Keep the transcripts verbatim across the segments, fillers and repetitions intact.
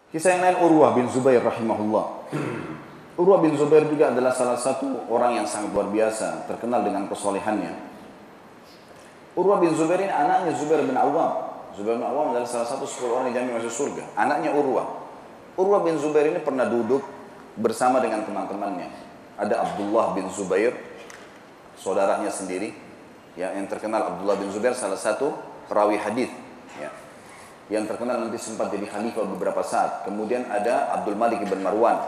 Kisah yang lain Urwah bin Zubair rahimahullah. Urwah bin Zubair juga adalah salah satu orang yang sangat luar biasa, terkenal dengan kesolehannya. Urwah bin Zubair ini anaknya Zubair bin Awam. Zubair bin Awam adalah salah satu sepuluh orang yang jamin masuk surga. Anaknya Urwah. Urwah bin Zubair ini pernah duduk bersama dengan teman-temannya. Ada Abdullah bin Zubair, saudaranya sendiri, ya, yang terkenal. Abdullah bin Zubair salah satu perawi hadis, ya, yang terkenal nanti sempat jadi khalifah beberapa saat. Kemudian ada Abdul Malik bin Marwan.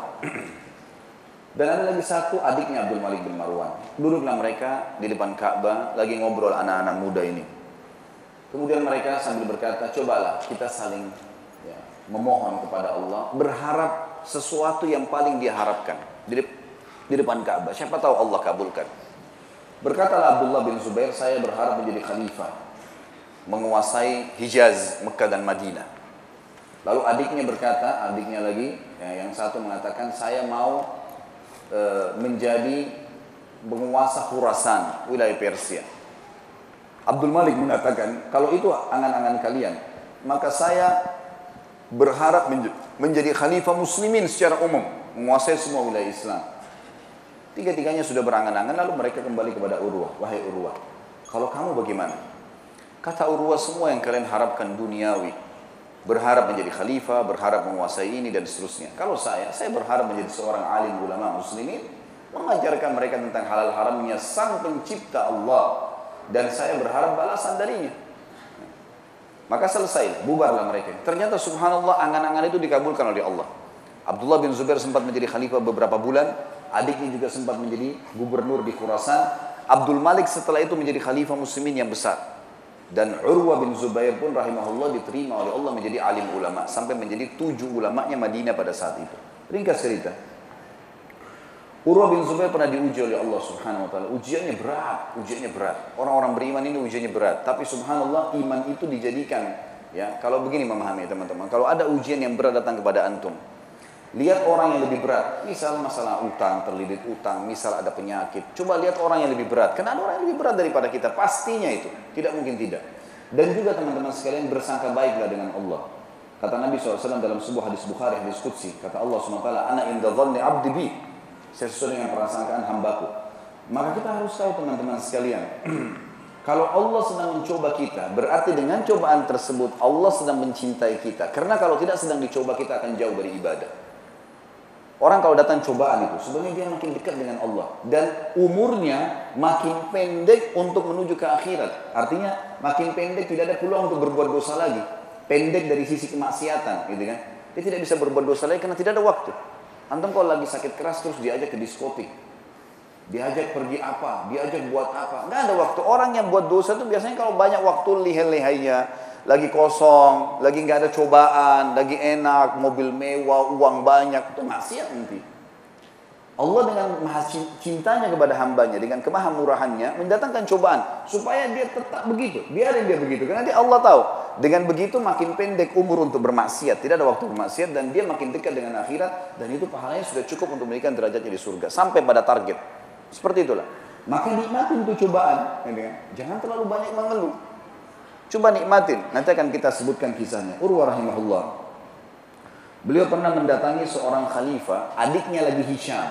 Dan ada lagi satu adiknya Abdul Malik bin Marwan. Duduklah mereka di depan Ka'bah lagi ngobrol anak-anak muda ini. Kemudian mereka sambil berkata, cobalah kita saling, ya, memohon kepada Allah, berharap sesuatu yang paling dia harapkan di, di depan Ka'bah. Siapa tahu Allah kabulkan. Berkatalah Abdullah bin Zubair, saya berharap menjadi khalifah, menguasai Hijaz, Mekah dan Madinah. Lalu adiknya berkata, adiknya lagi, ya, yang satu mengatakan, saya mau e, menjadi penguasa Khurasan, wilayah Persia. Abdul Malik mengatakan, kalau itu angan-angan kalian, maka saya berharap menj menjadi khalifah muslimin secara umum, menguasai semua wilayah Islam. Tiga-tiganya sudah berangan-angan, lalu mereka kembali kepada Urwah. Wahai Urwah, kalau kamu bagaimana? Kata Urwah, semua yang kalian harapkan duniawi, berharap menjadi khalifah, berharap menguasai ini dan seterusnya. Kalau saya, saya berharap menjadi seorang alim ulama muslimin, mengajarkan mereka tentang halal haramnya sang pencipta Allah, dan saya berharap balasan darinya. Maka selesai, bubarlah mereka. Ternyata subhanallah, angan-angan itu dikabulkan oleh Allah. Abdullah bin Zubair sempat menjadi khalifah beberapa bulan, adiknya juga sempat menjadi gubernur di Khurasan. Abdul Malik setelah itu menjadi khalifah muslimin yang besar. Dan Urwah bin Zubair pun rahimahullah diterima oleh Allah menjadi alim ulama, sampai menjadi tujuh ulamanya Madinah pada saat itu. Ringkas cerita, Urwah bin Zubair pernah diuji oleh Allah subhanahu wa ta'ala. Ujiannya berat, ujiannya berat. Orang-orang beriman ini ujiannya berat. Tapi subhanallah, iman itu dijadikan, ya, kalau begini memahami teman-teman, kalau ada ujian yang berat datang kepada antum, lihat orang yang lebih berat. Misal masalah utang, terlilit utang, misal ada penyakit. Coba lihat orang yang lebih berat. Karena ada orang yang lebih berat daripada kita. Pastinya itu. Tidak mungkin tidak. Dan juga teman-teman sekalian, bersangka baiklah dengan Allah. Kata Nabi shallallahu alaihi wasallam dalam sebuah hadis Bukhari, hadis Qudsi. Kata Allah subhanahu wa taala, ana inda dhanni abdi bi. Saya sesuai dengan prasangkaan hambaku. Maka kita harus tahu teman-teman sekalian. Kalau Allah sedang mencoba kita, berarti dengan cobaan tersebut Allah sedang mencintai kita. Karena kalau tidak sedang dicoba, kita akan jauh dari ibadah. Orang kalau datang cobaan itu, sebenarnya dia makin dekat dengan Allah. Dan umurnya makin pendek untuk menuju ke akhirat. Artinya makin pendek, tidak ada peluang untuk berbuat dosa lagi. Pendek dari sisi kemaksiatan, gitu kan. Dia tidak bisa berbuat dosa lagi karena tidak ada waktu. Antum kalau lagi sakit keras terus diajak ke diskotik. Diajak pergi apa, diajak buat apa. Nggak ada waktu. Orang yang buat dosa itu biasanya kalau banyak waktu lihai-lihainya, lagi kosong, lagi nggak ada cobaan, lagi enak, mobil mewah, uang banyak, itu maksiat nanti. Allah dengan maha cintanya kepada hambanya, dengan kemahamurahannya mendatangkan cobaan supaya dia tetap begitu. Biarin dia begitu, karena dia Allah tahu dengan begitu makin pendek umur untuk bermaksiat, tidak ada waktu bermaksiat, dan dia makin dekat dengan akhirat, dan itu pahalanya sudah cukup untuk memberikan derajatnya di surga sampai pada target. Seperti itulah. Maka nikmatin itu cobaan, jangan terlalu banyak mengeluh. Coba nikmatin, nanti akan kita sebutkan kisahnya. Urwah rahimahullah, beliau pernah mendatangi seorang khalifah, adiknya lagi Hisham,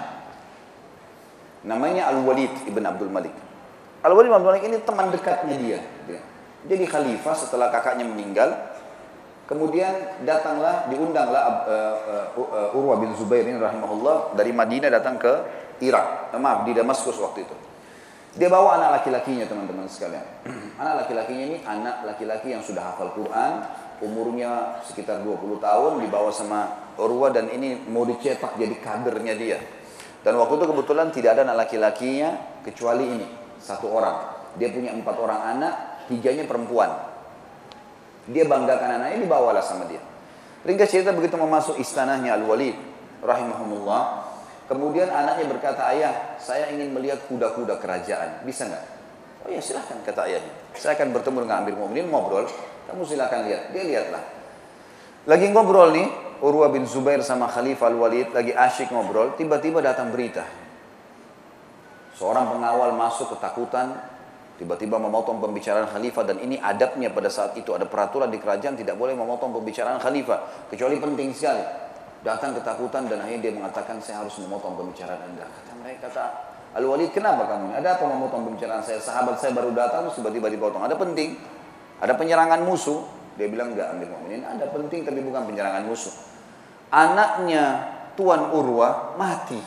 namanya Al-Walid ibn Abdul Malik. Al-Walid ibn Abdul Malik ini teman dekatnya dia. Jadi khalifah setelah kakaknya meninggal, kemudian datanglah, diundanglah uh, uh, uh, Urwah bin Zubair ini rahimahullah dari Madinah datang ke Irak, eh, maaf di Damaskus waktu itu. Dia bawa anak laki-lakinya teman-teman sekalian. Anak laki-lakinya ini anak laki-laki yang sudah hafal Quran, umurnya sekitar dua puluh tahun, dibawa sama Urwah, dan ini mau dicetak jadi kadernya dia. Dan waktu itu kebetulan tidak ada anak laki-lakinya kecuali ini, satu orang. Dia punya empat orang anak, tiganya perempuan. Dia banggakan anaknya, dibawalah sama dia. Ringkas cerita, begitu memasuk istanahnya Al-Walid rahimahumullah, kemudian anaknya berkata, ayah, saya ingin melihat kuda-kuda kerajaan, bisa nggak? Oh ya silahkan, kata ayahnya. Saya akan bertemu dengan Amir Mu'minin, ngobrol, kamu silahkan lihat. Dia lihatlah. Lagi ngobrol nih, Urwah bin Zubair sama Khalifah Al-Walid lagi asyik ngobrol, tiba-tiba datang berita. Seorang pengawal masuk ketakutan, Tiba-tiba memotong pembicaraan khalifah, dan ini adabnya pada saat itu. Ada peraturan di kerajaan tidak boleh memotong pembicaraan khalifah, kecuali penting sekali. Datang ketakutan dan akhirnya dia mengatakan, saya harus memotong pembicaraan Anda. Kata mereka, kata Al-Walid, kenapa kamu ini? Ada apa memotong pembicaraan saya? Sahabat saya baru datang, terus tiba-tiba dipotong. Ada penting? Ada penyerangan musuh? Dia bilang, enggak Amir Mu'minin, ada penting tapi bukan penyerangan musuh. Anaknya Tuan Urwah mati.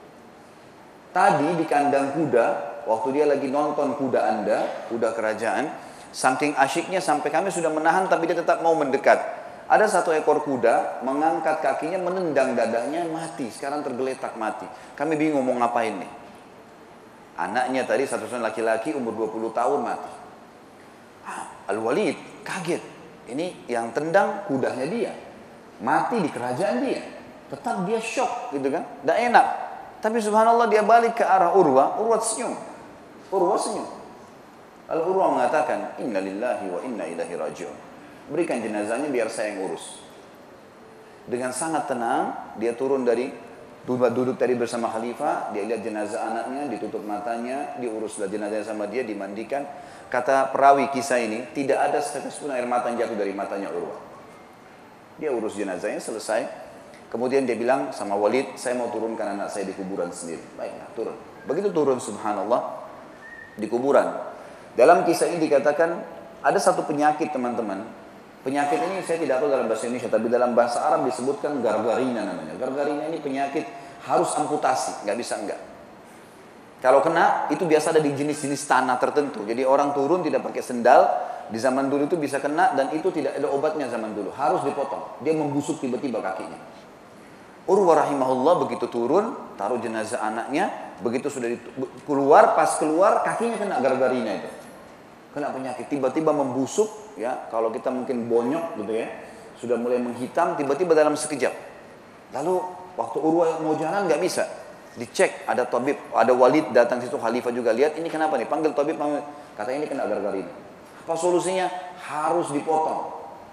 Tadi di kandang kuda, waktu dia lagi nonton kuda Anda, kuda kerajaan, saking asyiknya sampai kami sudah menahan tapi dia tetap mau mendekat. Ada satu ekor kuda mengangkat kakinya, menendang dadanya, mati. Sekarang tergeletak mati. Kami bingung mau ngapain nih. Anaknya tadi satu-satunya laki-laki umur dua puluh tahun mati. Al-Walid kaget. Ini yang tendang kudanya dia. Mati di kerajaan dia. Tetap dia shock gitu kan. Tidak enak. Tapi subhanallah dia balik ke arah Urwah. Urwah senyum. Urwah senyum. Lalu Urwah mengatakan, Inna lillahi wa inna ilahi raji'un. Berikan jenazahnya biar saya yang urus. Dengan sangat tenang dia turun dari duduk tadi bersama khalifah. Dia lihat jenazah anaknya, ditutup matanya, diuruslah jenazahnya sama dia, dimandikan. Kata perawi kisah ini, tidak ada setetes pun air mata yang jatuh dari matanya Urwah. Dia urus jenazahnya selesai. Kemudian dia bilang sama Walid, saya mau turunkan anak saya di kuburan sendiri. Baiklah, turun. Begitu turun subhanallah di kuburan. Dalam kisah ini dikatakan ada satu penyakit teman-teman. Penyakit ini saya tidak tahu dalam bahasa Indonesia, tapi dalam bahasa Arab disebutkan gargarina namanya. Gargarina ini penyakit harus amputasi, nggak bisa enggak. Kalau kena itu biasa ada di jenis-jenis tanah tertentu. Jadi orang turun tidak pakai sendal. Di zaman dulu itu bisa kena dan itu tidak ada obatnya zaman dulu. Harus dipotong. Dia membusuk tiba-tiba kakinya. Urwah rahimahullah begitu turun, taruh jenazah anaknya. Begitu sudah keluar, pas keluar kakinya kena gargarina itu. Kena penyakit. Tiba-tiba membusuk. Ya, kalau kita mungkin bonyok gitu ya. Sudah mulai menghitam tiba-tiba dalam sekejap. Lalu waktu Urwah mau jalan nggak bisa. Dicek, ada tabib, ada Walid datang situ, khalifah juga lihat, ini kenapa nih? Panggil tabib, panggil. Katanya ini kena gargarina. Apa solusinya? Harus dipotong.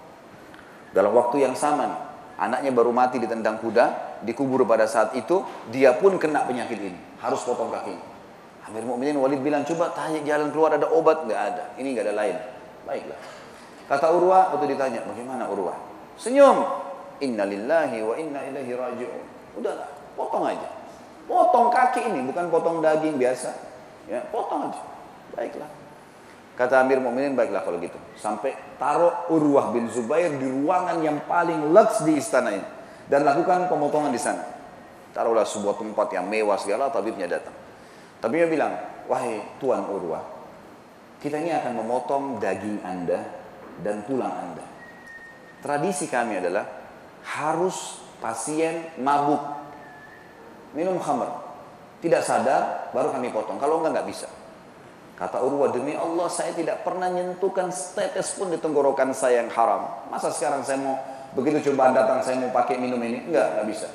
Dalam waktu yang sama nih, anaknya baru mati ditendang kuda, dikubur pada saat itu, dia pun kena penyakit ini. Harus potong kakinya. Amir Mu'minin Walid bilang, coba tanya jalan keluar ada obat? Nggak ada. Ini nggak ada lain. Baiklah. Kata Urwah, waktu ditanya, bagaimana Urwah? Senyum. Inna lillahi wa inna ilaihi raji'un. Udahlah, potong aja. Potong kaki ini, bukan potong daging biasa. Ya, potong aja. Baiklah. Kata Amir Mu'minin, baiklah kalau gitu. Sampai taruh Urwah bin Zubair di ruangan yang paling luks di istana ini. Dan lakukan pemotongan di sana. Taruhlah sebuah tempat yang mewah segala, tabibnya datang. Tabibnya bilang, wahai Tuan Urwah, kita ini akan memotong daging Anda dan tulang Anda. Tradisi kami adalah harus pasien mabuk. Minum khamr, tidak sadar, baru kami potong. Kalau enggak, enggak bisa. Kata Urwah, demi Allah saya tidak pernah nyentuhkan setetes pun di tenggorokan saya yang haram. Masa sekarang saya mau, begitu cobaan datang saya mau pakai minum ini? Enggak, enggak bisa.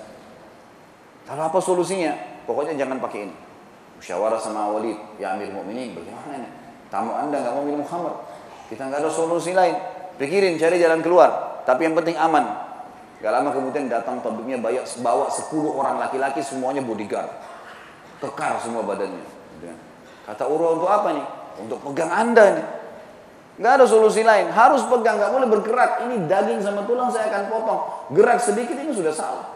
Lalu apa solusinya? Pokoknya jangan pakai ini. Musyawarah sama Walid, ya Amir Mu'minin, bagaimana nih? Tamu Anda enggak mau minum khamr. Kita enggak ada solusi lain. Pikirin, cari jalan keluar. Tapi yang penting aman. Gak lama kemudian datang tabibnya bawa sepuluh orang laki-laki semuanya bodyguard. Kekar semua badannya. Kata Urwah, untuk apa nih? Untuk pegang Anda nih. Gak ada solusi lain. Harus pegang, gak boleh bergerak. Ini daging sama tulang saya akan potong. Gerak sedikit ini sudah salah.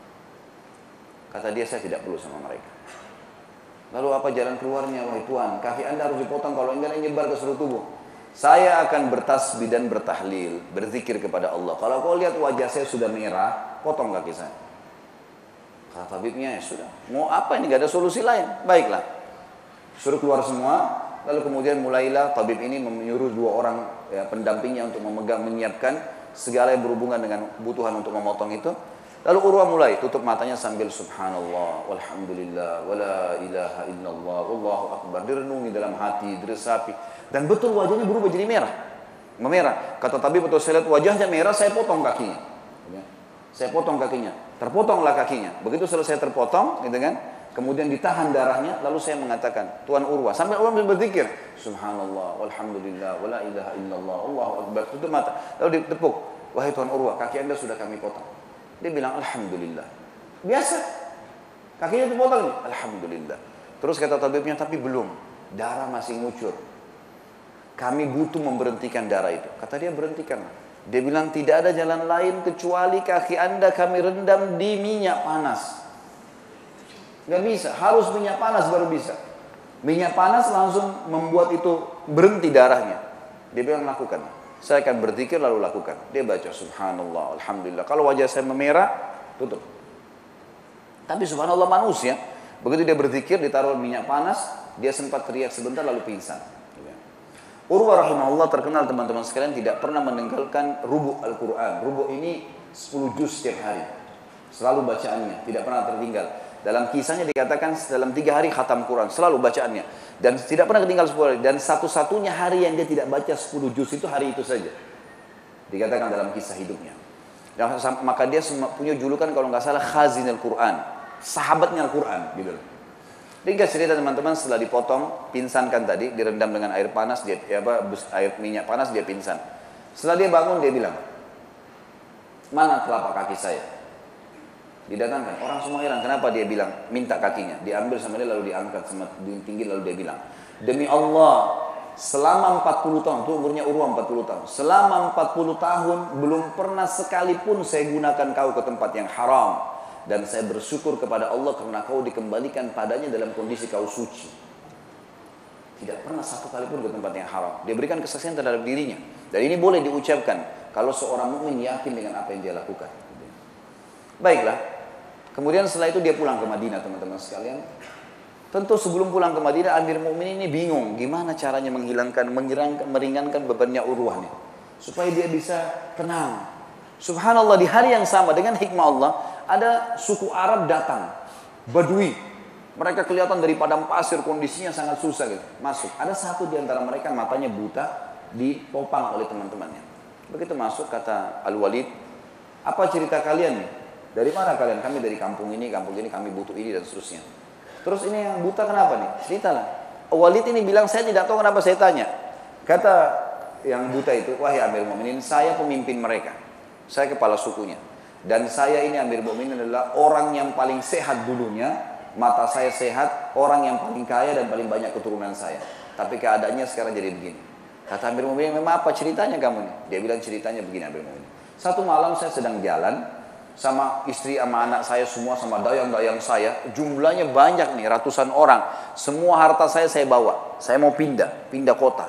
Kata dia, saya tidak perlu sama mereka. Lalu apa jalan keluarnya? Wahai Tuhan, kaki Anda harus dipotong. Kalau enggak nyebar ke seluruh tubuh. Saya akan bertasbih dan bertahlil, berzikir kepada Allah. Kalau kau lihat wajah saya sudah merah, potong kaki saya. Kata tabibnya, ya sudah. Mau apa ini? Gak ada solusi lain. Baiklah. Suruh keluar semua. Lalu kemudian mulailah tabib ini menyuruh dua orang ya, pendampingnya untuk memegang, menyiapkan segala yang berhubungan dengan kebutuhan untuk memotong itu. Lalu Urwah mulai tutup matanya sambil subhanallah, walhamdulillah, wala ilaha illallah, wallahu akbar. Direnungi dalam hati, diresapi. Dan betul wajahnya berubah jadi merah. Memerah. Kata tabib, betul saya lihat wajahnya merah, saya potong kakinya. Saya potong kakinya. Terpotonglah kakinya. Begitu selesai terpotong, gitu kan? Kemudian ditahan darahnya, lalu saya mengatakan, Tuan Urwah, sampai Urwah berzikir, subhanallah, walhamdulillah, wala ilaha illallah, Allahu akbar. Tutup mata. Lalu ditepuk, wahai Tuan Urwah, kaki Anda sudah kami potong. Dia bilang, alhamdulillah. Biasa. Kakinya terpotong nih, alhamdulillah. Terus kata tabibnya, tapi belum. Darah masih ngucur. kami butuh memberhentikan darah itu. Kata dia, berhentikanlah. Dia bilang, tidak ada jalan lain kecuali kaki anda kami rendam di minyak panas. Gak bisa, harus minyak panas baru bisa. Minyak panas langsung membuat itu berhenti darahnya. Dia bilang, lakukan. Saya akan berzikir lalu lakukan. Dia baca, subhanallah, alhamdulillah. Kalau wajah saya memerah, tutup. Tapi subhanallah manusia, begitu dia berzikir, ditaruh minyak panas, dia sempat teriak sebentar lalu pingsan. Urwah rahimahullah terkenal teman-teman sekalian tidak pernah meninggalkan rubu' Al-Quran. Rubu' ini sepuluh juz setiap hari. Selalu bacaannya, tidak pernah tertinggal. Dalam kisahnya dikatakan dalam tiga hari khatam Quran, selalu bacaannya. Dan tidak pernah ketinggal sepuluh hari. Dan satu-satunya hari yang dia tidak baca sepuluh juz itu hari itu saja. Dikatakan dalam kisah hidupnya. Dan maka dia punya julukan kalau nggak salah khazin Al-Quran. Sahabatnya Al-Quran. Gitu. Ringkas cerita teman-teman, setelah dipotong, pinsankan tadi, direndam dengan air panas, dia ya apa, air minyak panas, dia pingsan. Setelah dia bangun, dia bilang, mana telapak kaki saya? Didatangkan, orang semua heran, kenapa dia bilang, minta kakinya. Diambil sama dia, lalu diangkat sama tinggi, lalu dia bilang, demi Allah, selama empat puluh tahun, itu umurnya Urwah empat puluh tahun, selama empat puluh tahun, belum pernah sekalipun saya gunakan kau ke tempat yang haram. Dan saya bersyukur kepada Allah karena kau dikembalikan padanya dalam kondisi kau suci. Tidak pernah satu kali pun ke tempat yang haram. Dia berikan kesaksian terhadap dirinya. Dan ini boleh diucapkan kalau seorang mukmin yakin dengan apa yang dia lakukan. Baiklah. Kemudian setelah itu dia pulang ke Madinah, teman-teman sekalian. Tentu sebelum pulang ke Madinah, Amir Mukminin ini bingung gimana caranya menghilangkan, menyerangkan, meringankan bebannya Urwah nih, supaya dia bisa tenang. Subhanallah, di hari yang sama dengan hikmah Allah, ada suku Arab datang, Badui. Mereka kelihatan dari padang pasir, kondisinya sangat susah gitu. Masuk, ada satu di antara mereka matanya buta, ditopang oleh teman-temannya. Begitu masuk, kata Al-Walid, apa cerita kalian nih? Dari mana kalian? Kami dari kampung ini, kampung ini, kami butuh ini dan seterusnya. Terus ini yang buta kenapa nih? Ceritalah. Al-Walid ini bilang, saya tidak tahu kenapa saya tanya. Kata yang buta itu, wahai Amir Mu'minin, saya pemimpin mereka. Saya kepala sukunya. Dan saya ini Amir Mu'minin adalah orang yang paling sehat dulunya. Mata saya sehat, orang yang paling kaya dan paling banyak keturunan saya. Tapi keadaannya sekarang jadi begini. Kata Amir Mu'minin, memang apa ceritanya kamu nih? Dia bilang ceritanya begini Amir Mu'minin. Satu malam saya sedang jalan sama istri sama anak saya semua, sama dayang-dayang saya. Jumlahnya banyak nih, ratusan orang. Semua harta saya saya bawa. Saya mau pindah, pindah kota.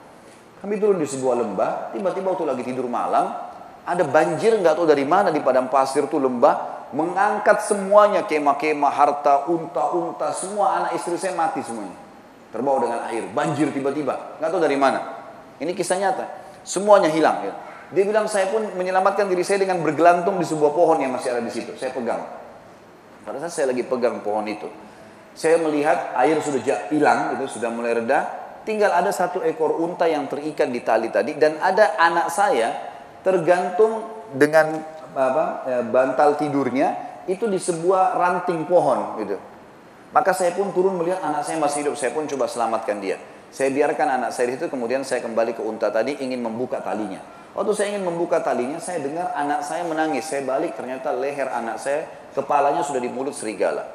Kami turun di sebuah lembah, tiba-tiba waktu lagi tidur malam, ada banjir nggak tahu dari mana di padang pasir tuh lembah, mengangkat semuanya, kemah-kemah, harta, unta-unta, semua anak istri saya mati semuanya. Terbawa dengan air, banjir tiba-tiba, nggak tahu dari mana. Ini kisah nyata, semuanya hilang. Ya. Dia bilang saya pun menyelamatkan diri saya dengan bergelantung di sebuah pohon yang masih ada di situ. Saya pegang. Pada saat saya lagi pegang pohon itu, saya melihat air sudah hilang, itu sudah mulai reda. Tinggal ada satu ekor unta yang terikat di tali tadi, dan ada anak saya tergantung dengan apa, bantal tidurnya itu di sebuah ranting pohon gitu. Maka saya pun turun melihat anak saya masih hidup, saya pun coba selamatkan dia. Saya biarkan anak saya itu, kemudian saya kembali ke unta tadi ingin membuka talinya. Waktu saya ingin membuka talinya, saya dengar anak saya menangis. Saya balik, ternyata leher anak saya, kepalanya sudah di mulut serigala.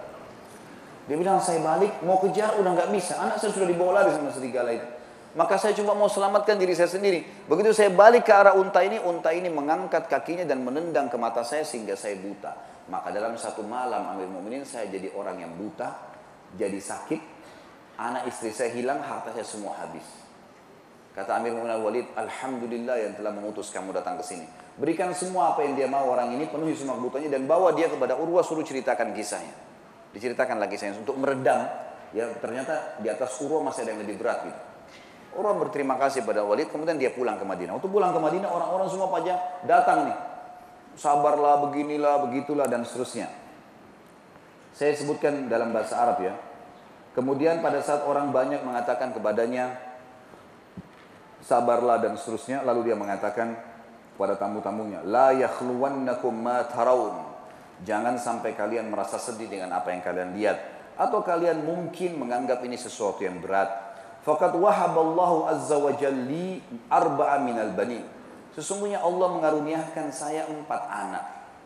Dia bilang, saya balik mau kejar udah nggak bisa, anak saya sudah dibawa lari sama serigala itu. Maka saya cuma mau selamatkan diri saya sendiri. Begitu saya balik ke arah unta ini, unta ini mengangkat kakinya dan menendang ke mata saya sehingga saya buta. Maka dalam satu malam Amir Mu'minin saya jadi orang yang buta, jadi sakit, anak istri saya hilang, harta saya semua habis. Kata Amir Mu'minin Al-Walid, alhamdulillah yang telah mengutus kamu datang ke sini. Berikan semua apa yang dia mau orang ini, penuhi semua kebutuhannya dan bawa dia kepada Urwah, suruh ceritakan kisahnya. Diceritakan lagi kisahnya untuk meredam. Ya ternyata di atas Urwah masih ada yang lebih berat gitu. Urwah berterima kasih pada Walid, kemudian dia pulang ke Madinah. Waktu pulang ke Madinah, orang-orang semua pada datang nih. Sabarlah, beginilah, begitulah, dan seterusnya. Saya sebutkan dalam bahasa Arab ya. Kemudian pada saat orang banyak mengatakan kepadanya, sabarlah dan seterusnya, lalu dia mengatakan pada tamu-tamunya, la yakhluwannakum ma tarawun. Jangan sampai kalian merasa sedih dengan apa yang kalian lihat. Atau kalian mungkin menganggap ini sesuatu yang berat. Faqad wahaballahu azza wa jalli arba'a minal bani. Sesungguhnya Allah mengaruniakan saya empat anak.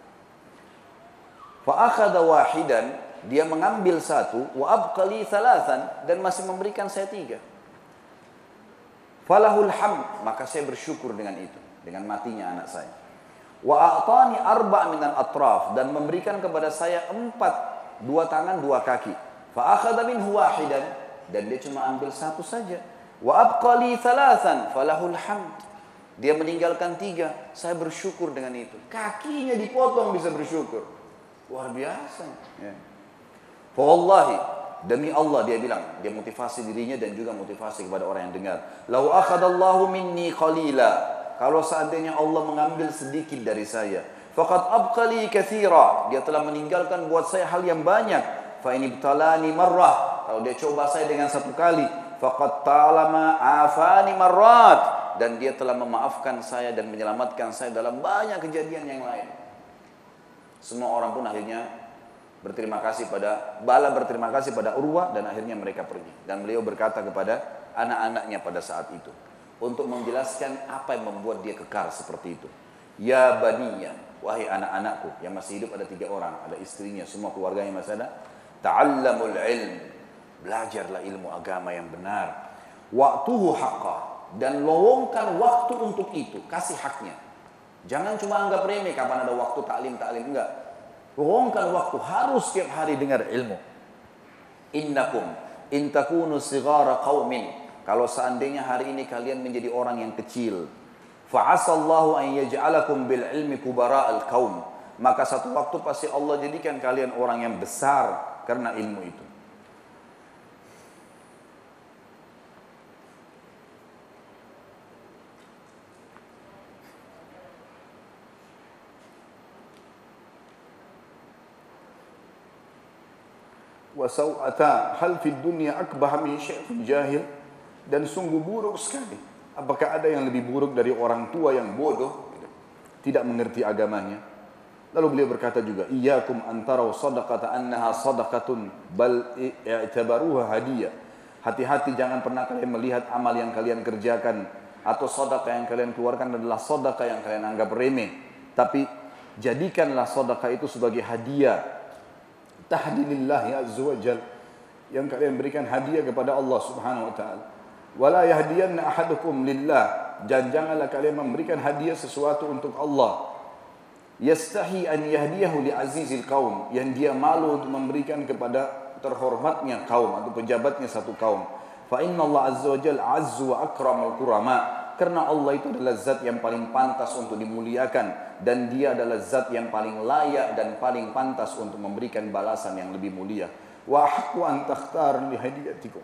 Fa akhadha wahidan, dia mengambil satu, wa abqali thalathan, dan masih memberikan saya tiga. falahul hamd, maka saya bersyukur dengan itu, dengan matinya anak saya. Wa a'tani arba' minal atraf, dan memberikan kepada saya empat, dua tangan, dua kaki. Fa akhadha minhu wahidan, dan dia cuma ambil satu saja. Wa abqali thalathan, falahul hamd. Dia meninggalkan tiga, saya bersyukur dengan itu. Kakinya dipotong bisa bersyukur. Luar biasa. Ya. Fa wallahi, demi Allah dia bilang, dia motivasi dirinya dan juga motivasi kepada orang yang dengar. Lau akhadallahu minni qalila, kalau seandainya Allah mengambil sedikit dari saya, faqad abqali katsira, dia telah meninggalkan buat saya hal yang banyak. Fa in ibtalani marrah, kalau dia coba saya dengan satu kali, faqad talama afani marrat, dan dia telah memaafkan saya dan menyelamatkan saya dalam banyak kejadian yang lain. Semua orang pun akhirnya berterima kasih pada Bala berterima kasih pada Urwah, dan akhirnya mereka pergi. Dan beliau berkata kepada anak-anaknya pada saat itu untuk menjelaskan apa yang membuat dia kekar seperti itu. Ya baniya, wahai anak-anakku, yang masih hidup ada tiga orang, ada istrinya, semua keluarganya masih ada. Ta'allamul ilm, belajarlah ilmu agama yang benar. Waktuhu haqqa, dan lowongkan waktu untuk itu, kasih haknya. Jangan cuma anggap remeh kapan ada waktu taklim-taklim, enggak. Luangkan waktu, harus setiap hari dengar ilmu. Innakum in takunu sighara qaumin, kalau seandainya hari ini kalian menjadi orang yang kecil, fa'asallahu an yaj'alakum bil ilmi kubara'al qaum, maka satu waktu pasti Allah jadikan kalian orang yang besar karena ilmu itu. Wasau'ata hal fid dunya akbah min syaikhun jahil, dan sungguh buruk sekali, apakah ada yang lebih buruk dari orang tua yang bodoh, tidak mengerti agamanya. Lalu beliau berkata juga, iyyakum antaraw sadaqata annaha sadaqatun bal i'tabaruha hadiyah, hati-hati jangan pernah kalian melihat amal yang kalian kerjakan atau sedekah yang kalian keluarkan adalah sedekah yang kalian anggap remeh, tapi jadikanlah sedekah itu sebagai hadiah tahdilillahi azza wa jal, yang kalian berikan hadiah kepada Allah subhanahu wa ta'ala. Wala yahdiyanna ahadukum lillah, dan janganlah kalian memberikan hadiah sesuatu untuk Allah. Yastahi an yahdiyahu li azizil qaum, yang dia malu untuk memberikan kepada terhormatnya kaum atau pejabatnya satu kaum. Fa inna Allah azza wa jal azzu wa akramul kurama, karena Allah itu adalah zat yang paling pantas untuk dimuliakan, dan dia adalah zat yang paling layak dan paling pantas untuk memberikan balasan yang lebih mulia. Wa haqqu an takhtar li hadiyatikum,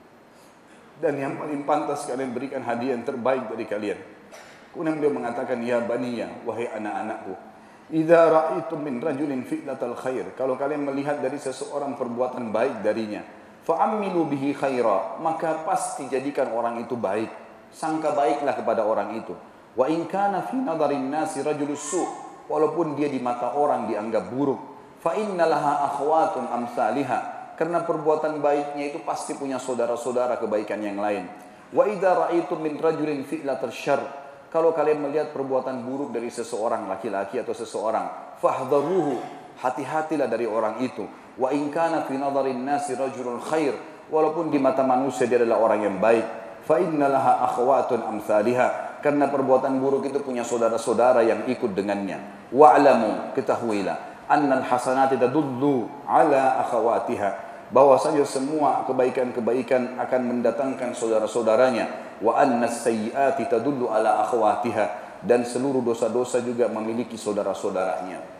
dan yang paling pantas kalian berikan hadiah yang terbaik dari kalian. Kemudian beliau mengatakan, ya baniya, wahai anak-anakku, idza ra'aitum min rajulin fi'latal khair, kalau kalian melihat dari seseorang perbuatan baik darinya, fa'ammilu bihi khaira, maka pasti jadikan orang itu baik, sangka baiklah kepada orang itu. Wa in kana fi nadharin nasi rajulus su', walaupun dia di mata orang dianggap buruk, fa innalaha akhwatun amsalihha, karena perbuatan baiknya itu pasti punya saudara-saudara kebaikan yang lain. Wa idza ra'aitum min rajulin fi'latal syarr, kalau kalian melihat perbuatan buruk dari seseorang, laki-laki atau seseorang, fahdharuhu, hati-hatilah dari orang itu. Wa in kana fi nadharin nasi rajulun khair, walaupun di mata manusia dia adalah orang yang baik, fa innalaha akhwatun amsalihha, karena perbuatan buruk itu punya saudara-saudara yang ikut dengannya. Wa'lamu, ketahuilah, annal hasanati tadullu ala akhawatiha, bahwasanya semua kebaikan-kebaikan akan mendatangkan saudara-saudaranya. Wa annas sayyiati tadullu ala akhawatiha, dan seluruh dosa-dosa juga memiliki saudara-saudaranya.